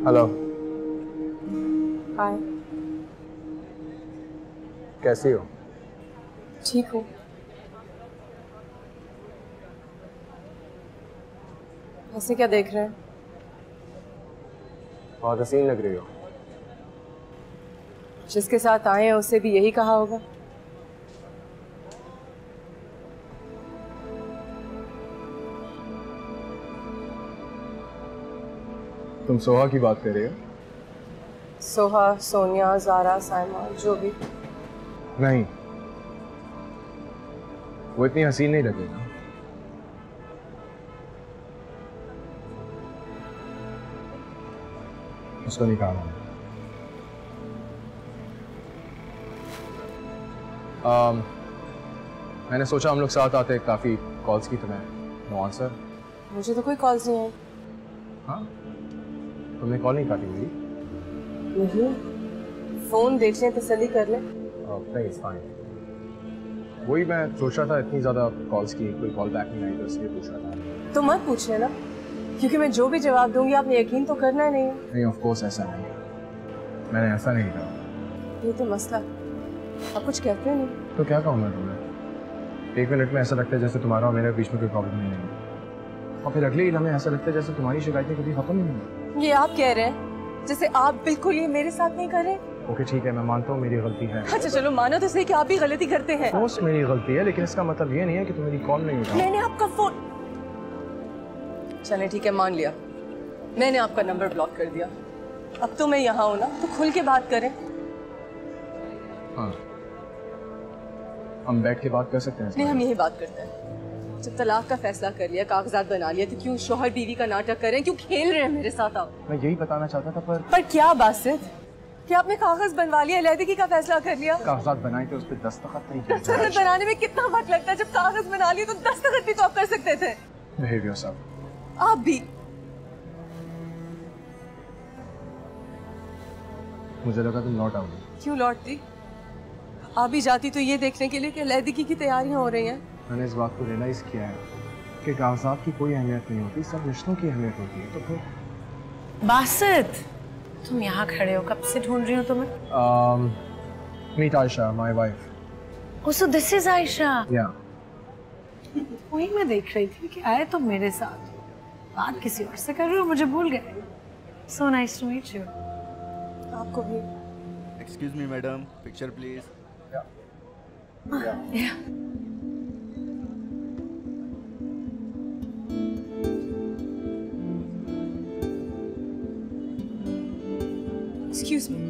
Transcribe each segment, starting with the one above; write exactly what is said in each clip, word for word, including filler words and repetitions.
Hello. हाय। कैसी हो? ठीक हूँ। ऐसे क्या देख रहे हैं? बहुत हसीन लग रही हो। जिसके साथ आए हैं उसे भी यही कहा होगा। तुम सोहा की बात कर रही हो? सोहा, सोनिया, जारा, साइमा, जो भी। नहीं, वो इतनी हसीन नहीं लगी ना। उसको नहीं कहा मैंने। um, मैंने सोचा हम लोग साथ आते, काफी कॉल्स की तुम्हें, नो आंसर। मुझे तो कोई कॉल्स नहीं आई। हाँ, तुमने कॉल नहीं काटी मेरी? नहीं, फोन देख लें, तसल्ली कर लें। नहीं, इट्स फाइन। वही मैं सोच रहा था, इतनी ज्यादा कॉल्स की कोई कॉल बैक नहीं आई, तो इसलिए पूछ रहा था। तो मत पूछ लेना, क्योंकि मैं जो भी जवाब दूंगी आपने यकीन तो करना ही नहीं है। नहीं, ऑफ कोर्स ऐसा नहीं है, मैंने ऐसा नहीं कहा। ये तो मसला, आप कुछ कहते नहीं। तो क्या कहूँ मैं तुम्हें? एक मिनट में ऐसा लगता है जैसे तुम्हारा और मेरे बीच में कोई प्रॉब्लम नहीं है, और फिर अगले ही लम्हे ऐसा लगता है जैसे तुम्हारी शिकायतें कभी खत्म नहीं हुई। ये आप कह रहे हैं जैसे आप बिल्कुल ये मेरे साथ नहीं कर रहे। ओके ठीक है, मैं मानता हूँ मेरी गलती है। अच्छा चलो मानो तो सही कि आप भी गलती करते हैं। कोर्स मेरी गलती है, लेकिन इसका मतलब ये नहीं है कि तुम मेरी कॉल नहीं उठाओ। मैंने आपका फोन, चले ठीक है मान लिया, मैंने आपका नंबर ब्लॉक कर दिया। अब तो मैं यहाँ हूँ ना, तो खुल के बात करें। हाँ, हम बैठ के बात कर सकते हैं। नहीं, हम यही बात करते हैं। जब तलाक का फैसला कर लिया, कागजात बना लिया, तो क्यों शौहर बीवी का नाटक कर रहे हैं? क्यों खेल रहे हैं मेरे साथ आप? मैं यही बताना चाहता था, पर पर क्या बासित, क्या आपने कागज बनवा लिया, अलहदगी का फैसला कर लिया? कागजात बनाए थे, उस पर दस्तखत नहीं किए थे। दस्तखत बनाने में कितना वक्त लगता है? जब कागज बना लिए तो दस्तखत भी तो आप कर सकते थे। Behave yourself. आप भी। मुझे लगा तुम लौट आओगी। क्यों लौटती? आप भी जाती तो ये देखने के लिए कि अलहदगी की तैयारियां हो रही हैं। मैंने इस बात को रियलाइज किया है कि कागजात की कोई अहमियत नहीं होती, सब रिश्तों की अहमियत होती है। तो फिर बासित, तुम यहाँ खड़े हो, कब से ढूंढ रही हो तुम्हें? um, meet Aisha, my wife. Oh, so this is Aisha. Yeah. वही मैं देख रही थी कि आए तुम मेरे साथ, बात किसी और से कर रहे हो, मुझे भूल गए। So nice to meet you. आपको भी। Excuse me, madam. Picture, please. Yeah. Yeah. Yeah. Excuse me.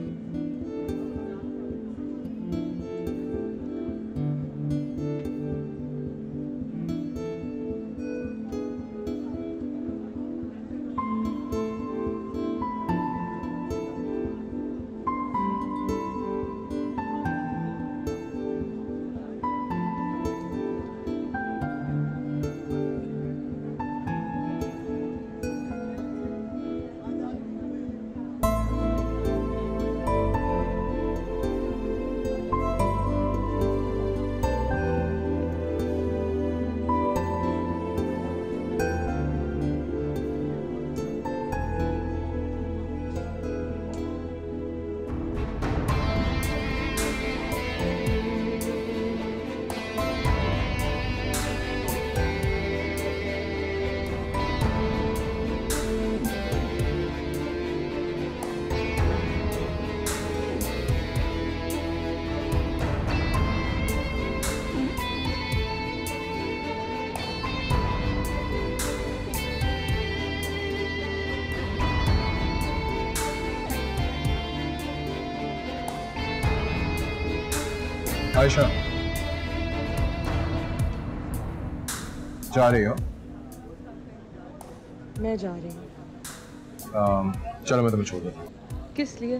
Ayesha, जा रही हो? मैं जा रही हूँ। um, चलो मैं तुम्हें छोड़ देता हूँ। किस लिए?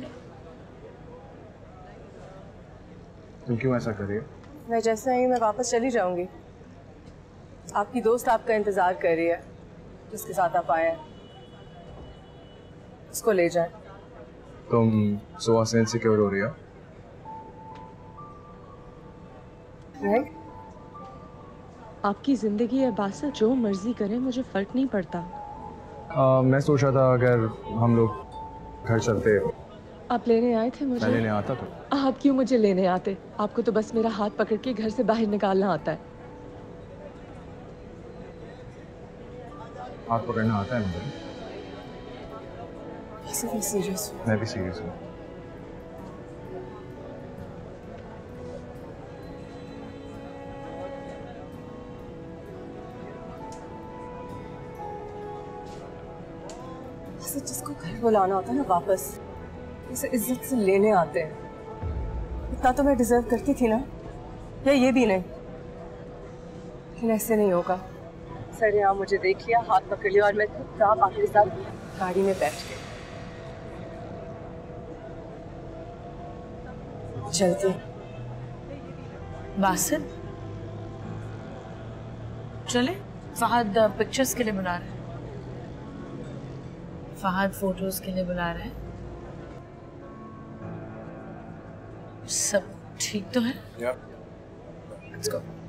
तुम क्यों ऐसा कर रही हो? मैं जैसे आई मैं वापस चली जाऊंगी। आपकी दोस्त आपका इंतजार कर रही है, जिसके साथ आप आए हैं। उसको ले जाए। तुम सोहा से इनसिक्योर हो रही हो? नहीं। आपकी जिंदगी है बासित, जो मर्जी करें मुझे फर्क नहीं पड़ता। uh, मैं सोच रहा था अगर हम लोग घर चलते। आप लेने आए थे मुझे? मैं लेने आता तो। आप क्यों मुझे लेने आते? आपको तो बस मेरा हाथ पकड़ के घर से बाहर निकालना आता है। हाथ पकड़ना आता है मुझे। मैं सीरियस हूँ। मैं भी सीरियस हूँ। जिसको घर बुलाना होता है ना वापस, उसे इज्जत से लेने आते हैं। इतना तो मैं डिजर्व करती थी ना, या ये भी नहीं? लेकिन ऐसे नहीं होगा। सर यहाँ मुझे देख लिया, हाथ पकड़ लिया और मैं चुपचाप आपके साथ गाड़ी में बैठ गई। चलती। बासित, चले? फहद पिक्चर्स के लिए बुला रहे हैं। फहद फोटोज के लिए बुला रहे हैं। सब ठीक तो है? Yeah. Let's go.